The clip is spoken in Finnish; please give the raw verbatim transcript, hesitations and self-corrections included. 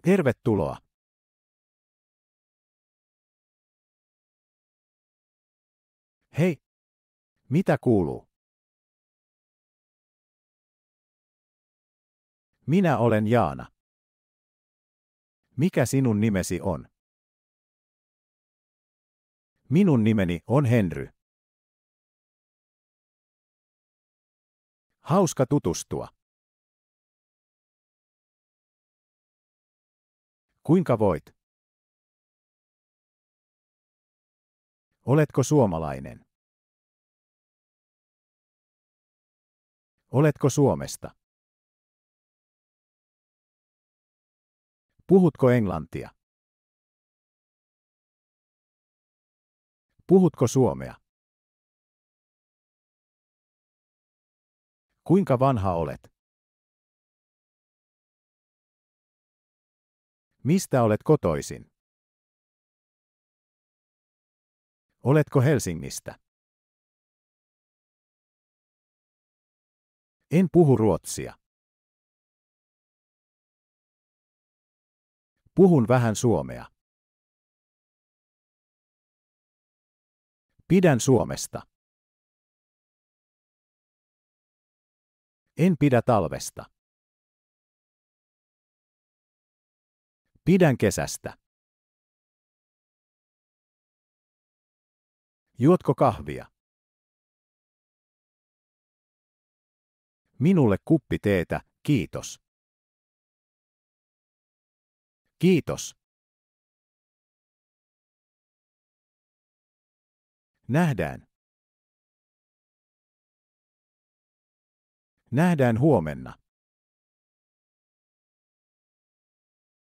Tervetuloa. Hei, mitä kuuluu? Minä olen Jaana. Mikä sinun nimesi on? Minun nimeni on Henry. Hauska tutustua. Kuinka voit? Oletko suomalainen? Oletko Suomesta? Puhutko englantia? Puhutko suomea? Kuinka vanha olet? Mistä olet kotoisin? Oletko Helsingistä? En puhu ruotsia. Puhun vähän suomea. Pidän Suomesta. En pidä talvesta. Pidän kesästä. Juotko kahvia? Minulle kuppi teetä, kiitos. Kiitos. Nähdään. Nähdään huomenna.